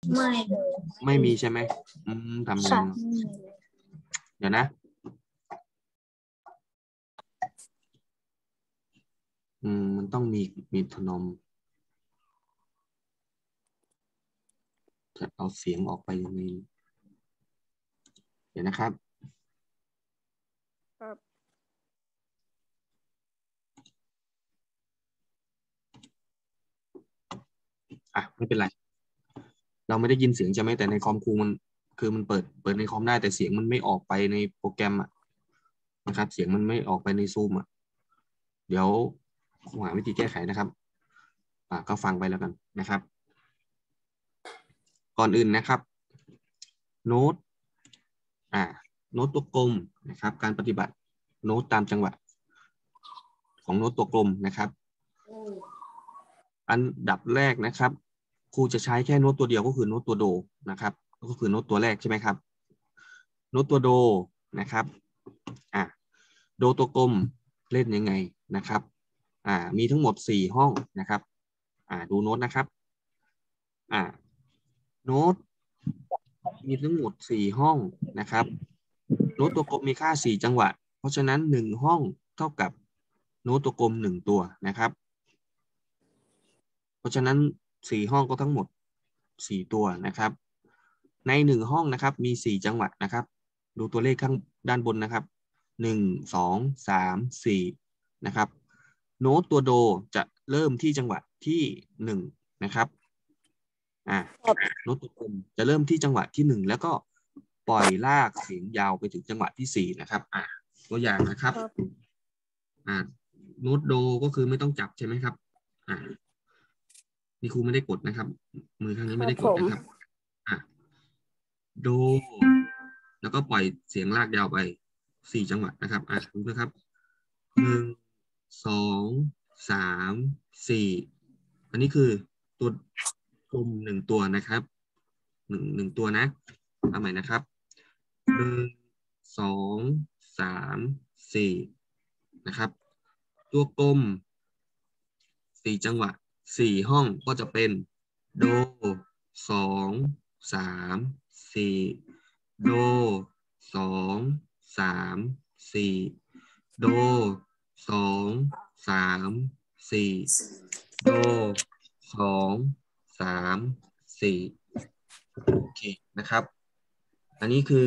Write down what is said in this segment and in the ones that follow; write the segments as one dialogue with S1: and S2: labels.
S1: ไม่เลย
S2: ไม่มีใช่ไหมทำยังไง
S1: ค่ะ
S2: เดี๋ยวนะมันต้องมีโทนอมจะเอาเสียงออกไปยังไงเดี๋ยวนะครับ
S3: ครับ
S2: ไม่เป็นไรเราไม่ได้ยินเสียงใช่ไหมแต่ในคอมครูมันคือมันเปิดในคอมได้แต่เสียงมันไม่ออกไปในโปรแกรมนะครับเสียงมันไม่ออกไปในซูมเดี๋ยวครูหาวิธีแก้ไขนะครับก็ฟังไปแล้วกันนะครับก่อนอื่นนะครับโน้ตโน้ตตัวกลมนะครับการปฏิบัติโน้ตตามจังหวะของโน้ตตัวกลมนะครับอันดับแรกนะครับครูจะใช้แค่โน้ตตัวเดียวก็คือโน้ตตัวโดนะครับก็คือโน้ตตัวแรกใช่ไหมครับโน้ตตัวโดนะครับโดตัวกลมเล่นยังไงนะครับมีทั้งหมด4ห้องนะครับดูโน้ตนะครับโน้ตมีทั้งหมด4ห้องนะครับโน้ตตัวกลมมีค่า4จังหวะเพราะฉะนั้น1ห้องเท่ากับโน้ตตัวกลม1ตัวนะครับเพราะฉะนั้น4ห้องก็ทั้งหมด4ตัวนะครับใน1ห้องนะครับมี4จังหวะนะครับดูตัวเลขข้างด้านบนนะครับ1 2 3 4นะครับโน้ตตัวโดจะเริ่มที่จังหวะที่1นะครับโน้ตตัวกลมจะเริ่มที่จังหวะที่1แล้วก็ปล่อยลากเสียงยาวไปถึงจังหวะที่4นะครับตัวอย่างนะครับโน้ตโดก็คือไม่ต้องจับใช่ไหมครับนี่ครูไม่ได้กดนะครับมือข้างนี้ไม่ได้กดนะครับโดแล้วก็ปล่อยเสียงลากยาวไป4จังหวะนะครับดูนะครับ1 2 3 4อันนี้คือตัวกลม1ตัวนะครับ1ตัวนะเอาใหม่นะครับ1 2 3 4นะครับตัวกลม4จังหวะ4ห้องก็จะเป็นโด2 3 4โด2 3 4โด2 3 4โด2 3 4โอเคนะครับอันนี้คือ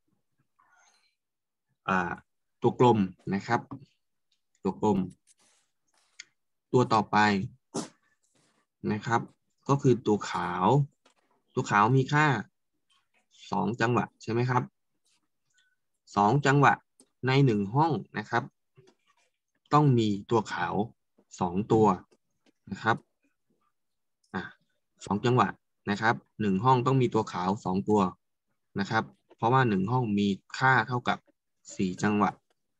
S2: ตัวกลมนะครับตัวกลมตัวต่อไปนะครับก็คือตัวขาวมีค่า2จังหวะใช่ไหมครับ2จังหวะใน1ห้องนะครับต้องมีตัวขาว2ตัวนะครับ2จังหวะนะครับ1ห้องต้องมีตัวขาว2ตัวนะครับเพราะว่า1ห้องมีค่าเท่ากับ4จังหวะ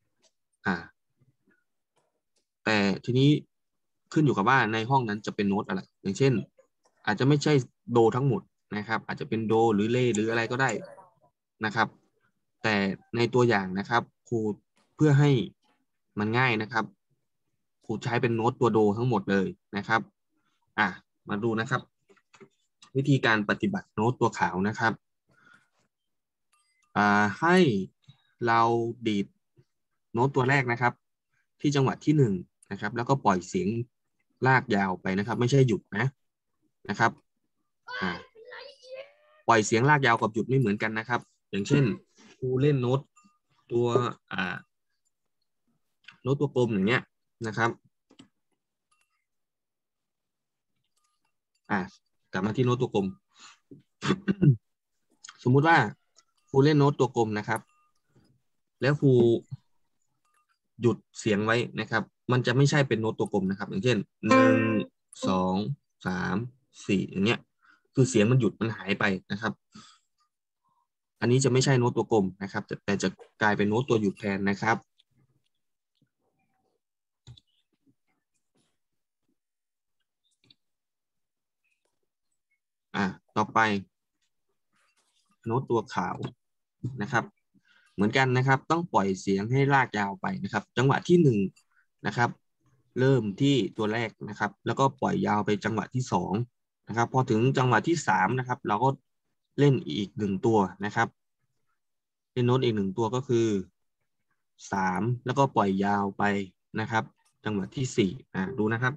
S2: แต่ทีนี้ขึ้นอยู่กับว่าในห้องนั้นจะเป็นโน้ตอะไรอย่างเช่นอาจจะไม่ใช่โดทั้งหมดนะครับอาจจะเป็นโดหรือเลหรืออะไรก็ได้นะครับแต่ในตัวอย่างนะครับครูเพื่อให้มันง่ายนะครับครูใช้เป็นโน้ตตัวโดทั้งหมดเลยนะครับมาดูนะครับวิธีการปฏิบัติโน้ตตัวขาวนะครับให้เราดีดโน้ตตัวแรกนะครับที่จังหวะที่1นะครับแล้วก็ปล่อยเสียงลากยาวไปนะครับไม่ใช่หยุดนะครับปล่อยเสียงลากยาวกับหยุดไม่เหมือนกันนะครับอย่างเช่นครูเล่นโน้ตตัวโน้ตตัวกลมอย่างเงี้ยนะครับกลับมาที่โน้ตตัวกลม สมมุติว่าครูเล่นโน้ตตัวกลมนะครับแล้วครูหยุดเสียงไว้นะครับมันจะไม่ใช่เป็นโน้ตตัวกลมนะครับอย่างเช่น1 2 3 4อย่างเงี้ยคือเสียงมันหยุดมันหายไปนะครับอันนี้จะไม่ใช่โน้ตตัวกลมนะครับแต่จะกลายเป็นโน้ตตัวหยุดแทนนะครับต่อไปโน้ตตัวขาวนะครับเหมือนกันนะครับต้องปล่อยเสียงให้ลากยาวไปนะครับจังหวะที่1นะครับเริ่มที่ตัวแรกนะครับแล้วก็ปล่อยยาวไปจังหวะที่2 นะครับพอถึงจังหวะที่3นะครับเราก็เล่นอีก1ตัวนะครับเล่นโน้ตอีก1ตัวก็คือ3แล้วก็ปล่อยยาวไปนะครับจังหวะที่4ดูนะครับ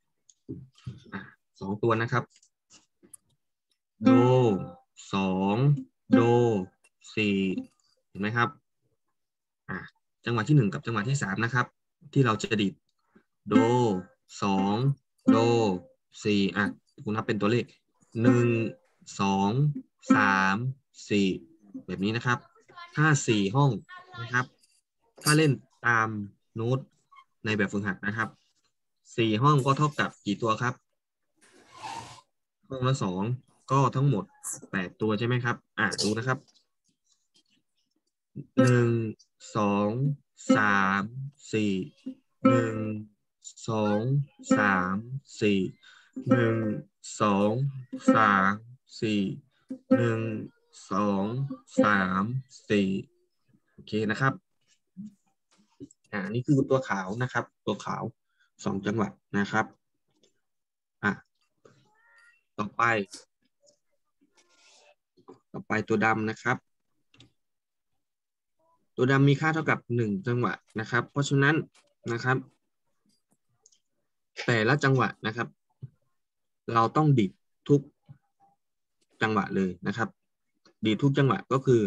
S2: 2ตัวนะครับโด2โด4เห็นไหมครับจังหวะที่1กับจังหวะที่3นะครับที่เราจะดีดโด2โด4คุณนับเป็นตัวเลข1 2 3 4แบบนี้นะครับถ้า4ห้องนะครับถ้าเล่นตามโน้ตในแบบฝึกหัดนะครับ4ห้องก็เท่ากับกี่ตัวครับห้องละ2ก็ทั้งหมด8ตัวใช่ไหมครับดูนะครับ1 2 3 41 2 3 41 2 3 41 2 3 4โอเคนะครับนี่คือตัวขาวนะครับตัวขาว2จังหวะนะครับต่อไปตัวดำนะครับตัวดำมีค่าเท่ากับ1จังหวะนะครับเพราะฉะนั้นนะครับแต่ละจังหวะนะครับเราต้องดีดทุกจังหวะเลยนะครับดีดทุกจังหวะก็คือ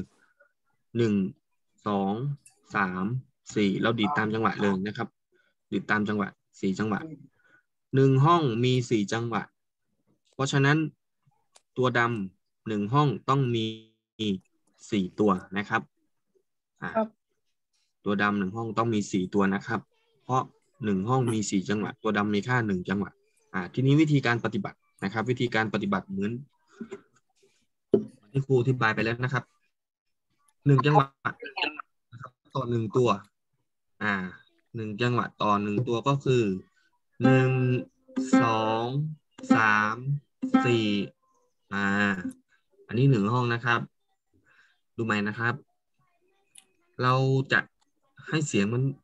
S2: 1 2 3 4เราดีดตามจังหวะเลยนะครับดีดตามจังหวะ4จังหวะ1ห้องมี4จังหวะเพราะฉะนั้นตัวดำ1ห้องต้องมี4ตัวนะครับตัวดำ1ห้องต้องมี4ตัวนะครับเพราะ1ห้องมี4จังหวะตัวดำมีค่า1จังหวะทีนี้วิธีการปฏิบัตินะครับวิธีการปฏิบัติเหมือนที่ครูอธิบายไปแล้วนะครับ1จังหวะนะครับต่อ1ตัว1จังหวะต่อ1ตัวก็คือ1 2 3 4อันนี้1ห้องนะครับดูไหมนะครับเราจะให้เสียงมัน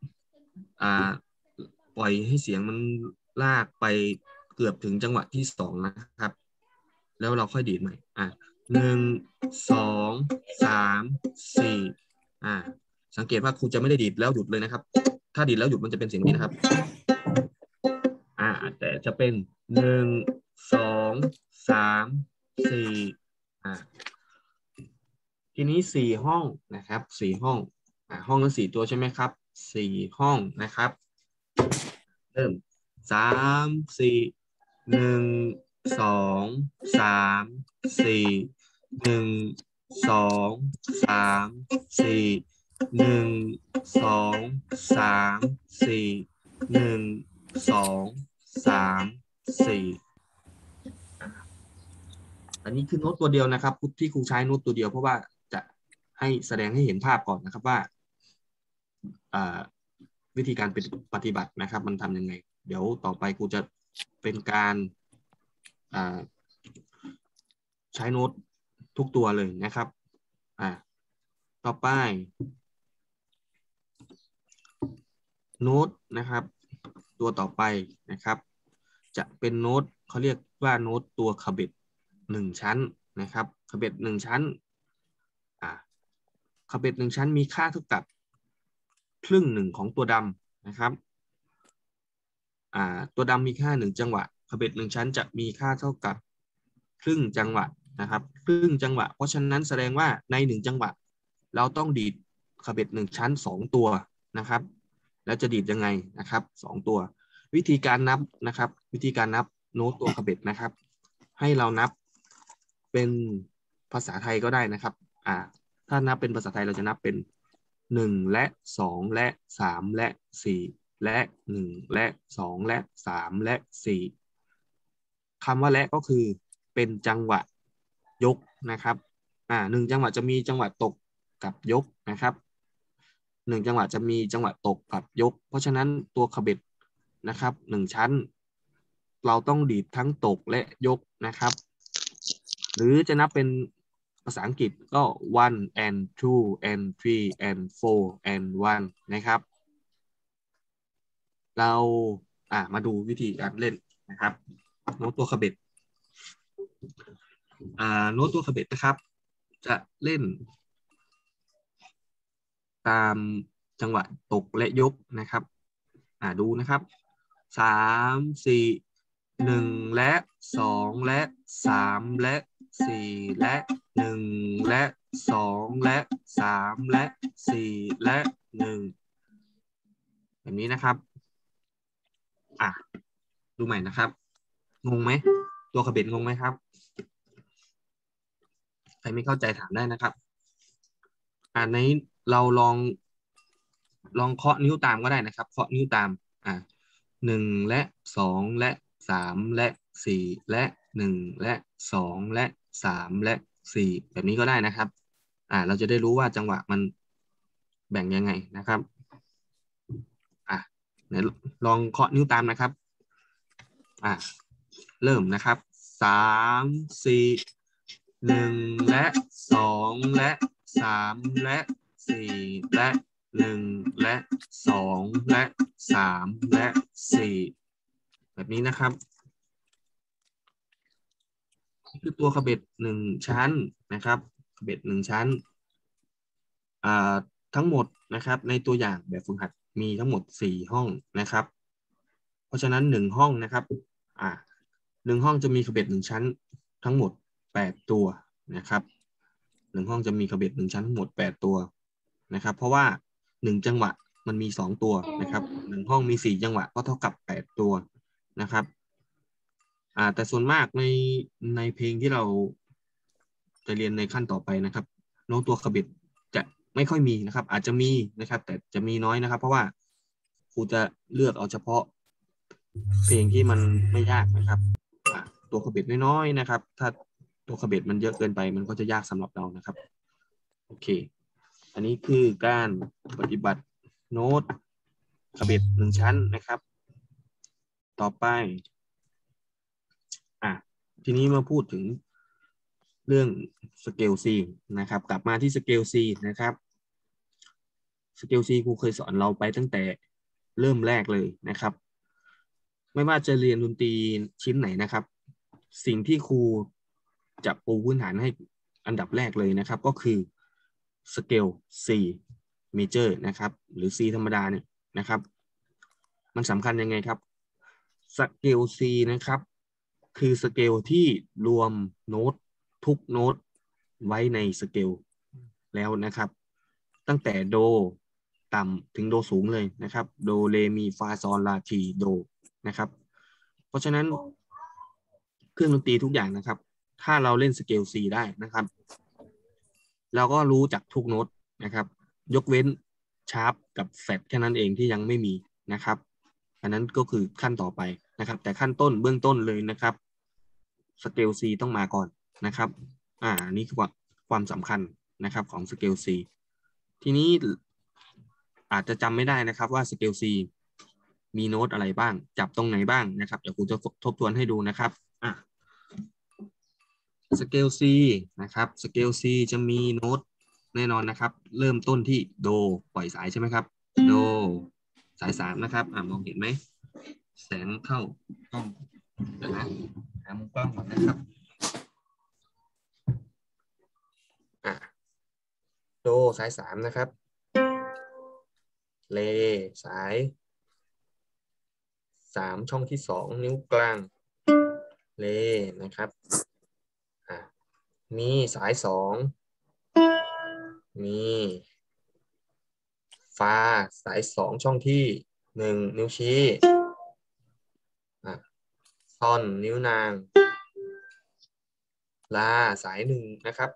S2: ปล่อยให้เสียงมันลากไปเกือบถึงจังหวะที่2นะครับแล้วเราค่อยดีดใหม่1 2 3 4สังเกตว่าครูจะไม่ได้ดีดแล้วหยุดเลยนะครับถ้าดีดแล้วหยุดมันจะเป็นเสียงนี้นะครับแต่จะเป็น1 2 3 4ทีนี้4ห้องนะครับ4ห้องห้องละ4ตัวใช่ไหมครับ4ห้องนะครับเริ่ม3 4 1 2 3 4 1 2 3 4 1 2 3 4 1 2 3 4อันนี้คือโน้ตตัวเดียวนะครับที่ครูใช้โน้ตตัวเดียวเพราะว่าจะให้แสดงให้เห็นภาพก่อนนะครับว่าวิธีการปฏิบัตินะครับมันทำยังไงเดี๋ยวต่อไปครูจะเป็นการใช้โน้ตทุกตัวเลยนะครับต่อไปโน้ตนะครับตัวต่อไปนะครับจะเป็นโน้ตเขาเรียกว่าโน้ตตัวขเบ็ด1ชั้นนะครับขเบ็ด1ชั้นขเบ็ด1ชั้นมีค่าเท่ากับครึ่ง1ของตัวดำนะครับตัวดำมีค่า1จังหวะขเบ็ด1ชั้นจะมีค่าเท่ากับครึ่งจังหวะนะครับครึ่งจังหวะเพราะฉะนั้นแสดงว่าใน1จังหวะเราต้องดีดขเบ็ด1ชั้น2ตัวนะครับแล้วจะดีดยังไงนะครับ2ตัววิธีการนับนะครับวิธีการนับโน้ตตัวขเบ็ดนะครับให้เรานับเป็นภาษาไทยก็ได้นะครับถ้านับเป็นภาษาไทยเราจะนับเป็น1และ2และ3และ4และ1และ2และ3และ4คำว่าและก็คือเป็นจังหวะยกนะครับ1จังหวะจะมีจังหวะตกกับยกนะครับ1จังหวะจะมีจังหวะตกกับยกเพราะฉะนั้นตัวขเบ็ดนะครับ1ชั้นเราต้องดีดทั้งตกและยกนะครับหรือจะนับเป็นภาษาอังกฤษก็ one and two and three and four and one นะครับเรามาดูวิธีการเล่นนะครับโน้ตตัวขเบ็ดโน้ตตัวขเบ็ดนะครับจะเล่นตามจังหวะตกและยกนะครับดูนะครับ3 4 1และ2และ3และ4และ1และ2และ3และ4และ1แบบนี้นะครับดูใหม่นะครับงงไหมตัวขเบ็ดงงไหมครับใครไม่เข้าใจถามได้นะครับในเราลองเคาะนิ้วตามก็ได้นะครับเคาะนิ้วตาม1และ2และ3และ4และ1และ2และ3และ4แบบนี้ก็ได้นะครับเราจะได้รู้ว่าจังหวะมันแบ่งยังไงนะครับเดี๋ยวลองเคาะนิ้วตามนะครับเริ่มนะครับ3 4 1และ2และ3และ4และ1และ2และ3และ4แบบนี้นะครับคือตัวขเบ็ด1ชั้นนะครับขเบ็ด1ชั้นทั้งหมดนะครับในตัวอย่างแบบฝึกหัดมีทั้งหมด4ห้องนะครับเพราะฉะนั้น1ห้องนะครับ1ห้องจะมีขเบ็ด1ชั้นทั้งหมด8ตัวนะครับ1ห้องจะมีขเบ็ด1ชั้นทั้งหมด8ตัวนะครับเพราะว่า1จังหวะมันมี2ตัวนะครับ1ห้องมี4จังหวะก็เท่ากับ8ตัวนะครับแต่ส่วนมากในเพลงที่เราจะเรียนในขั้นต่อไปนะครับโน้ตตัวขเบ็ดจะไม่ค่อยมีนะครับอาจจะมีนะครับแต่จะมีน้อยนะครับเพราะว่าครูจะเลือกเอาเฉพาะเพลงที่มันไม่ยากนะครับตัวขเบ็ดน้อยๆนะครับถ้าตัวขเบ็ดมันเยอะเกินไปมันก็จะยากสำหรับเรานะครับโอเคอันนี้คือการปฏิบัติโน้ตขเบ็ด1ชั้นนะครับต่อไปทีนี้มาพูดถึงเรื่องสเกล C นะครับกลับมาที่สเกล C นะครับสเกล C ครูเคยสอนเราไปตั้งแต่เริ่มแรกเลยนะครับไม่ว่าจะเรียนดนตรีชิ้นไหนนะครับสิ่งที่ครูจะปูพื้นฐานให้อันดับแรกเลยนะครับก็คือสเกล C major นะครับหรือ C ธรรมดาเนี่ยนะครับมันสำคัญยังไงครับสเกล C นะครับคือสเกลที่รวมโน้ตทุกโน้ตไว้ในสเกลแล้วนะครับตั้งแต่โดต่ำถึงโดสูงเลยนะครับโดเรมีฟาซอลลาทีโดนะครับเพราะฉะนั้นเครื่องดนตรีทุกอย่างนะครับถ้าเราเล่นสเกล C ได้นะครับเราก็รู้จักทุกโน้ตนะครับยกเว้นชาร์ปกับแฟลตแค่นั้นเองที่ยังไม่มีนะครับอันนั้นก็คือขั้นต่อไปนะครับแต่ขั้นต้นเบื้องต้นเลยนะครับสเกล C ต้องมาก่อนนะครับนี่คือความสำคัญนะครับของสเกล C ทีนี้อาจจะจำไม่ได้นะครับว่าสเกล C มีโน้ตอะไรบ้างจับตรงไหนบ้างนะครับเดี๋ยวครูจะทบทวนให้ดูนะครับสเกล C นะครับสเกล C จะมีโน้ตแน่นอนนะครับเริ่มต้นที่โดปล่อยสายใช่ไหมครับโดสาย3นะครับมองเห็นไหมแสงเข้ากล้องเดี๋ยวนะหามุมกล้องก่อนนะครับโดสาย3นะครับเลสาย3ช่องที่2นิ้วกลางเลนะครับมีสาย2มีฟาสาย2ช่องที่1นิ้วชี้ซอนนิ้วนางลาสาย1นะครับ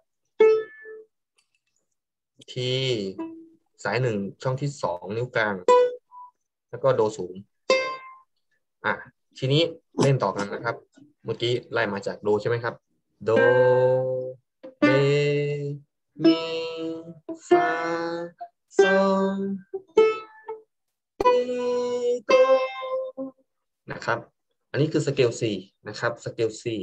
S2: ทีสาย1ช่องที่2นิ้วกลางแล้วก็โดสูงทีนี้เล่นต่อกันนะครับเมื่อกี้ไล่มาจากโดใช่ไหมครับโดเรมีฟาซอลโดนะครับอันนี้คือสเกล C นะครับสเกล C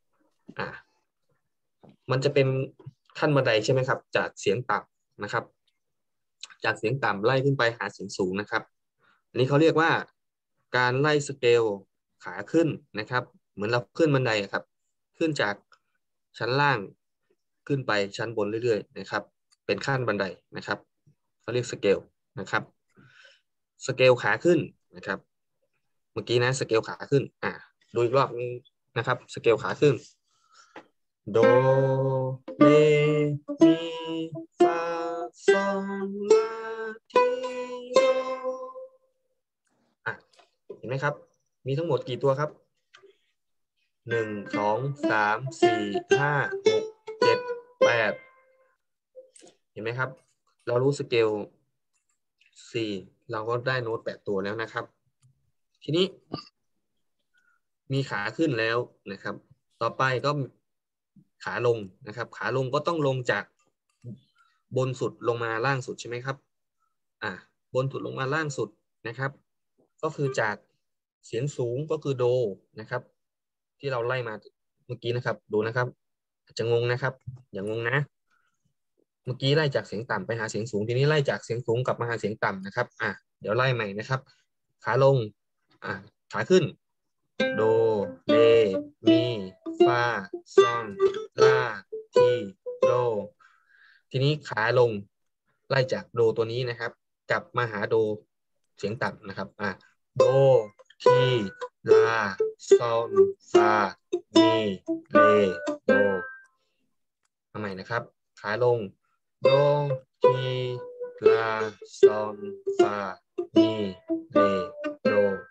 S2: มันจะเป็นขั้นบันไดใช่ไหมครับจากเสียงต่ำนะครับจากเสียงต่ำไล่ขึ้นไปหาเสียงสูงนะครับอันนี้เขาเรียกว่าการไล่สเกลขาขึ้นนะครับเหมือนเราขึ้นบันไดครับขึ้นจากชั้นล่างขึ้นไปชั้นบนเรื่อยๆนะครับเป็นขั้นบันไดนะครับเขาเรียกสเกลนะครับสเกลขาขึ้นนะครับเมื่อกี้นะสเกลขาขึ้นดูอีกรอบนึงนะครับสเกลขาขึ้นโดเรมีฟาซอลลาทีโดเห็นไหมครับมีทั้งหมดกี่ตัวครับ1 2 3 4 5 6 7 8เห็นไหมครับเรารู้สเกล4เราก็ได้โน้ต8ตัวแล้วนะครับทีนี้มีขาขึ้นแล้วนะครับต่อไปก็ขาลงนะครับขาลงก็ต้องลงจากบนสุดลงมาล่างสุดใช่ไหมครับบนสุดลงมาล่างสุดนะครับก็คือจากเสียงสูงก็คือโดนะครับที่เราไล่มาเมื่อกี้นะครับดูนะครับอาจจะงงนะครับอย่างงงนะเมื่อกี้ไล่จากเสียงต่ำไปหาเสียงสูงทีนี้ไล่จากเสียงสูงกลับมาหาเสียงต่ำนะครับเดี๋ยวไล่ใหม่นะครับขาลงขาขึ้นโดเรมีฟาซอลลาทีโดทีนี้ขาลงไล่จากโดตัวนี้นะครับกลับมาหาโดเสียงต่ำนะครับโดทีลาซอลฟามีเรโดทำไมนะครับขาลงโดทีลาซอลฟามีเรโด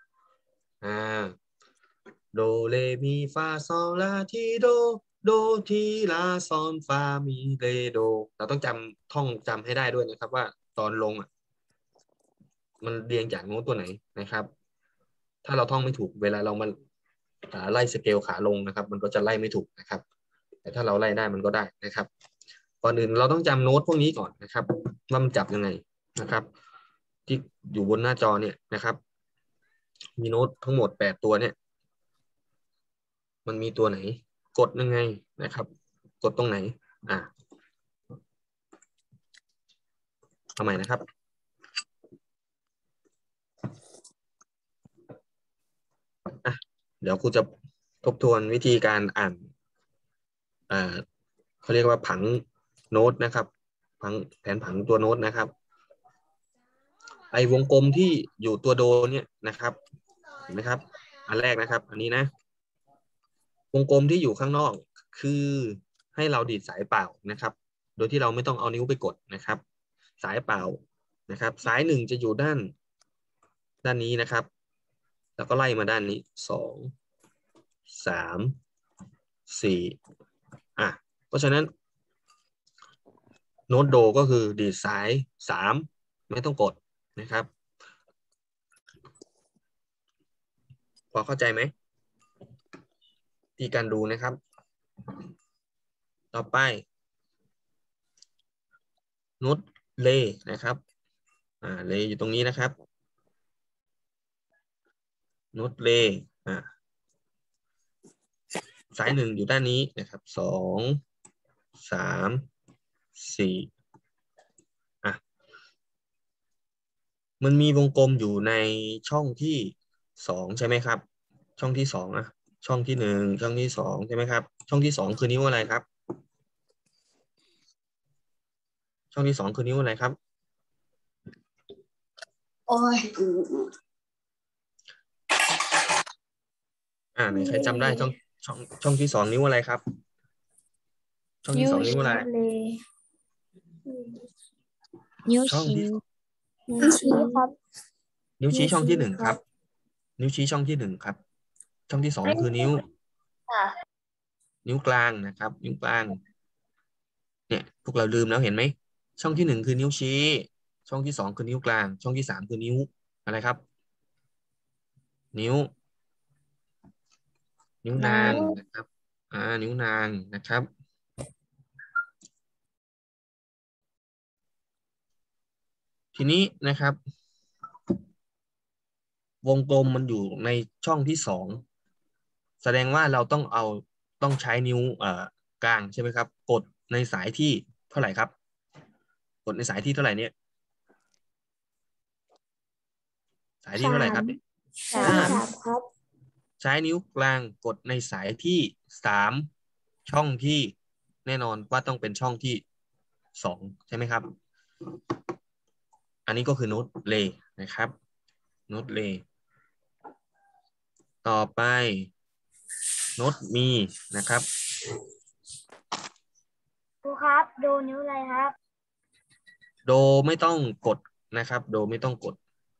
S2: โดเรมีฟาซอลลาทีโดโดทีลาซอลฟามีเรโดเราต้องท่องจำให้ได้ด้วยนะครับว่าตอนลงมันเรียงจากโน้ตตัวไหนนะครับ ถ้าเราท่องไม่ถูกเวลาเรามาไล่สเกลขาลงนะครับ มันก็จะไล่ไม่ถูกนะครับ แต่ถ้าเราไล่ได้มันก็ได้นะครับก่อนอื่นเราต้องจำโน้ตพวกนี้ก่อนนะครับว่ามันจับยังไงนะครับ ที่อยู่บนหน้าจอเนี่ยนะครับ มีโน้ตทั้งหมด8ตัวเนี่ยมันมีตัวไหนกดยังไงนะครับ กดตรงไหนทำไมนะครับเดี๋ยวครูจะทบทวนวิธีการอ่านเขาเรียกว่าผังโน้ตนะครับแผนผังตัวโน้ตนะครับไอ้วงกลมที่อยู่ตัวโดเนี่ยนะครับเห็นไหมครับอันแรกนะครับอันนี้นะวงกลมที่อยู่ข้างนอกคือให้เราดีดสายเปล่านะครับโดยที่เราไม่ต้องเอานิ้วไปกดนะครับสายเปล่านะครับสาย1จะอยู่ด้านนี้นะครับแล้วก็ไล่มาด้านนี้2 3 4เพราะฉะนั้นโน้ตโดก็คือดีดสาย3ไม่ต้องกดนะครับพอเข้าใจไหมที่การดูนะครับต่อไปโน้ตเลนะครับเลอยู่ตรงนี้นะครับโน้ตเลสาย1อยู่ด้านนี้นะครับ2 3 4มันมีวงกลมอยู่ในช่องที่2ใช่ไหมครับช่องที่2ช่องที่1ช่องที่2ใช่ไหมครับช่องที่2คือนิ้วอะไรครับช่องที่2คือนิ้วอะไรครับ
S1: โอ้ย
S2: ไหนใครจำได้ช่องที่2นิ้วอะไรครับช่องที่2นิ้วอะไรช่องที่
S1: นิ้วชี้ครับ
S2: นิ้วชี้ช่องที่1ครับนิ้วชี้ช่องที่1ครับช่องที่2คือนิ้วกลางนะครับนิ้วกลางเนี่ยพวกเราลืมแล้วเห็นไหมช่องที่1คือนิ้วชี้ช่องที่2คือนิ้วกลางช่องที่3คือนิ้วอะไรครับนิ้วนางนะครับนิ้วนางนะครับทีนี้นะครับวงกลมมันอยู่ในช่องที่2แสดงว่าเราต้องใช้นิ้วกลางใช่ไหมครับกดในสายที่เท่าไหร่ครับกดในสายที่เท่าไหร่เนี่ยสายที่เท่าไหร่ครับ
S1: 3 ครับ
S2: ใช้นิ้วกลางกดในสายที่3 ช่องที่แน่นอนว่าต้องเป็นช่องที่2ใช่ไหมครับอันนี้ก็คือโน้ตเลนะครับโน้ตเลต่อไปโน้ตมีนะครับ
S1: ครูครับดูนิ้วอะไรครับ
S2: โดไม่ต้องกดนะครับโดไม่ต้องกด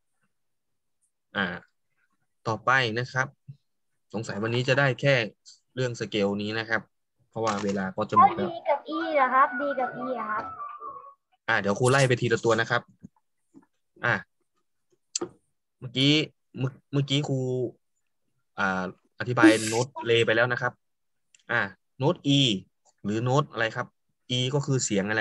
S2: ต่อไปนะครับสงสัยวันนี้จะได้แค่เรื่องสเกลนี้นะครับเพราะว่าเวลาก็จะหม
S1: แล้ว
S2: ดแล้ว
S1: ดีกับอีเหรอครับดีกับอีครับ
S2: เดี๋ยวครูไล่ไปทีละตัวนะครับอ่าเมื่อกี้เมื่อกี้ครูอ่าอธิบายโน้ตเลไปแล้วนะครับโน้ต E หรือโน้ตอะไรครับ E ก็คือเสียงอะไร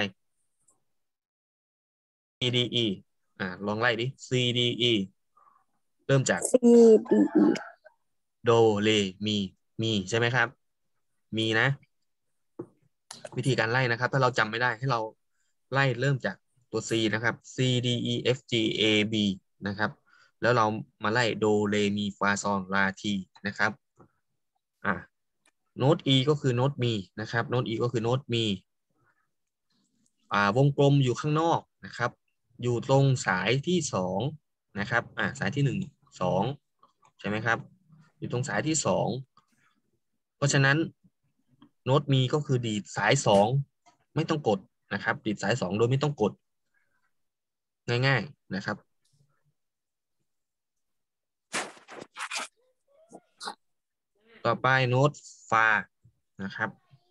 S2: C D E ลองไล่ดิ C D E เริ่มจาก
S1: C D E
S2: โดเรมีใช่ไหมครับมีนะวิธีการไล่นะครับถ้าเราจำไม่ได้ให้เราไล่เริ่มจากตัว C นะครับ C D E F G A B นะครับแล้วเรามาไล่โดเรมีฟาซอลลาทีนะครับโน้ต E ก็คือโน้ตมีนะครับโน้ต E ก็คือโน้ตมีวงกลมอยู่ข้างนอกนะครับอยู่ตรงสายที่2นะครับสายที่1 2ใช่ไหมครับอยู่ตรงสายที่2เพราะฉะนั้นโน้ตมีก็คือดีดสาย2ไม่ต้องกดนะครับดีดสาย2โดยไม่ต้องกดง่ายๆนะครับต่อไปโน้ตฟานะครับ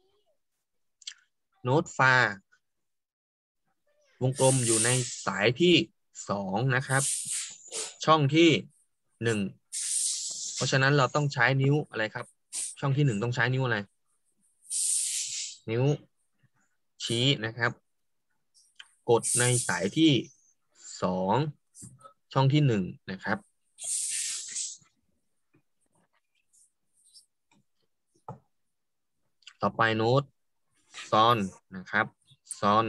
S2: โน้ตฟาวงกลมอยู่ในสายที่2นะครับช่องที่1เพราะฉะนั้นเราต้องใช้นิ้วอะไรครับช่องที่1ต้องใช้นิ้วอะไรนิ้วชี้นะครับกดในสายที่2ช่องที่1นะครับต่อไปโน้ตซอนนะครับซอน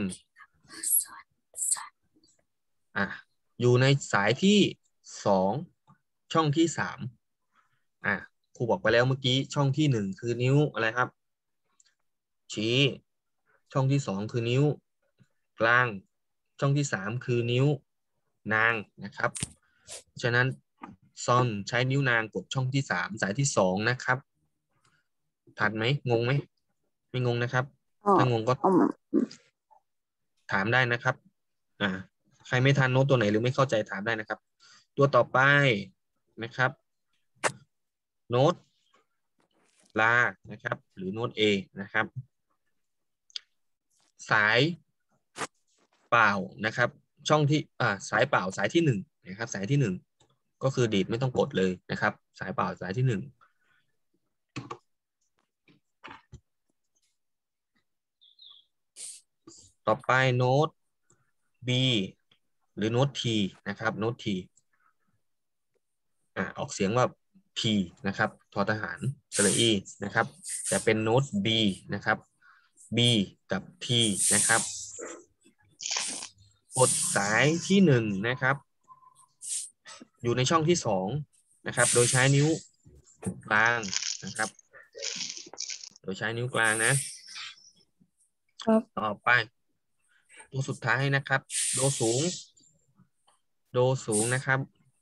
S2: อยู่ในสายที่2ช่องที่3ครูบอกไปแล้วเมื่อกี้ช่องที่1คือนิ้วอะไรครับชี้ช่องที่2คือนิ้วกลางช่องที่3คือนิ้วนางนะครับฉะนั้นซอนใช้นิ้วนางกดช่องที่3สายที่2นะครับทันไหมงงไหมไม่งงนะครับถ้างงก็ถามได้นะครับใครไม่ทันโน้ตตัวไหนหรือไม่เข้าใจถามได้นะครับตัวต่อไปนะครับโน้ตลานะครับหรือโน้ต A นะครับสายเปล่านะครับช่องที่สายเปล่าสายที่1นะครับสายที่1ก็คือดีดไม่ต้องกดเลยนะครับสายเปล่าสายที่1ต่อไปโน้ต B หรือโน้ต T นะครับโน้ต T ออกเสียงว่า P นะครับทอทหารสระอีนะครับแต่เป็นโน้ต B นะครับ B กับ T นะครับกดสายที่1นะครับอยู่ในช่องที่2นะครับโดยใช้นิ้วกลางนะครับโดยใช้นิ้วกลางนะครับต่อไปตัวสุดท้ายนะครับโดสูงนะครับ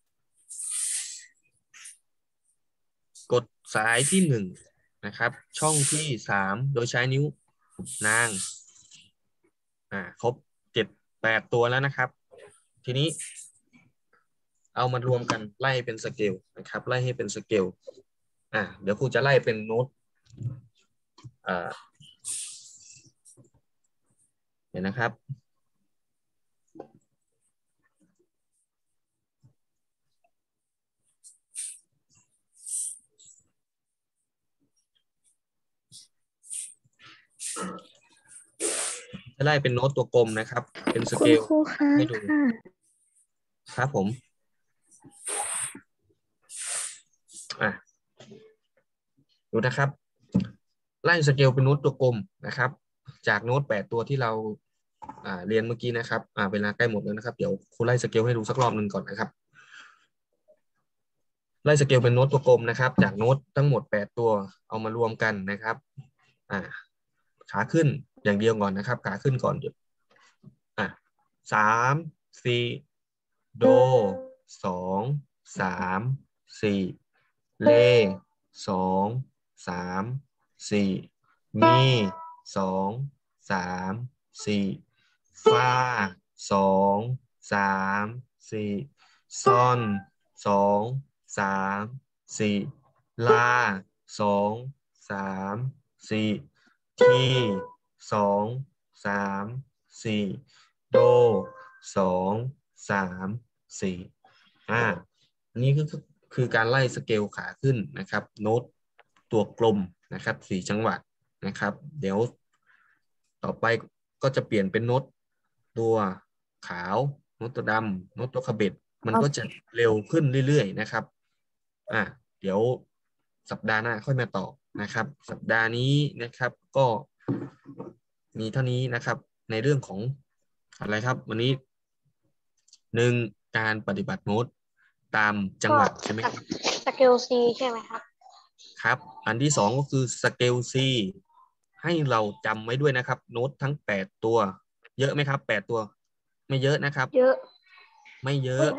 S2: กดสายที่1นะครับช่องที่3โดยใช้นิ้วนางครบ7-8ตัวแล้วนะครับทีนี้เอามารวมกันไล่เป็นสเกลนะครับไล่ให้เป็นสเกลเดี๋ยวครูจะไล่เป็นโน้ตเดี๋ยวนะครับจะไล่เป็นโน้ตตัวกลมนะครับเป็นสเกลให้ดูครับผมดูนะครับไล่สเกลเป็นโน้ตตัวกลมนะครับจากโน้ต8ตัวที่เราเรียนเมื่อกี้นะครับเวลาใกล้หมดแล้วนะครับเดี๋ยวครูไล่สเกลให้ดูสักรอบหนึ่งก่อนนะครับไล่สเกลเป็นโน้ตตัวกลมนะครับจากโน้ตทั้งหมด8ตัวเอามารวมกันนะครับขาขึ้นอย่างเดียวก่อนนะครับขาขึ้นก่อนเดี๋ยว3 4โด2 3 4เล2 3 4มี2 3 4ฟา2 3 4ซอน2 3 4ลา2 3 4ที2 3 4โด2 3 4อันนี้ก็คือการไล่สเกลขาขึ้นนะครับโน้ตตัวกลมนะครับ4จังหวะนะครับเดี๋ยวต่อไปก็จะเปลี่ยนเป็นโน้ตตัวขาวโน้ตตัวดำโน้ตตัวขบิดมันก็จะเร็วขึ้นเรื่อยๆนะครับเดี๋ยวสัปดาห์หน้าค่อยมาต่อนะครับสัปดาห์นี้นะครับก็มีเท่านี้นะครับในเรื่องของอะไรครับวันนี้การปฏิบัติโน้ตตามจังหวะใช่ไหมครับ
S1: สเกลซีใช่ไหมครับ
S2: ครับอันที่2ก็คือสเกล C ให้เราจำไว้ด้วยนะครับโน้ตทั้ง8ตัวเยอะไหมครับ8ตัวไม่เยอะนะครับ
S1: เยอะ
S2: ไม่เยอะ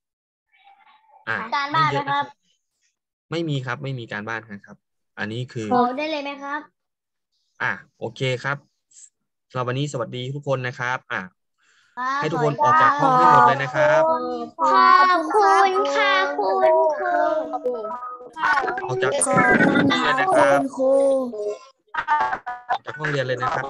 S1: การบ้านนะครับ
S2: ไม่มีครับไม่มีการบ้านครับอันนี้คือ
S1: ขอได้เลยไหมครับ
S2: โอเคครับสำหรับวันนี้สวัสดีทุกคนนะครับให้ทุกคน
S1: ข
S2: อ
S1: อ
S2: อกจากห้องให้หมดเลยนะครับ
S1: ขอบคุณค่ะคุณครู
S2: ออกจากห้องเลยนะครับออกจากห้องเรียนเลยนะครับ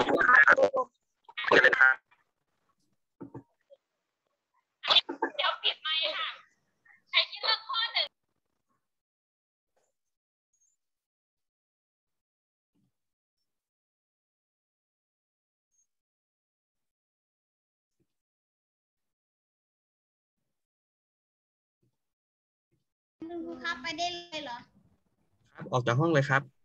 S1: ครับไปได้เลยเหรอ
S2: ครับออกจากห้องเลยครับ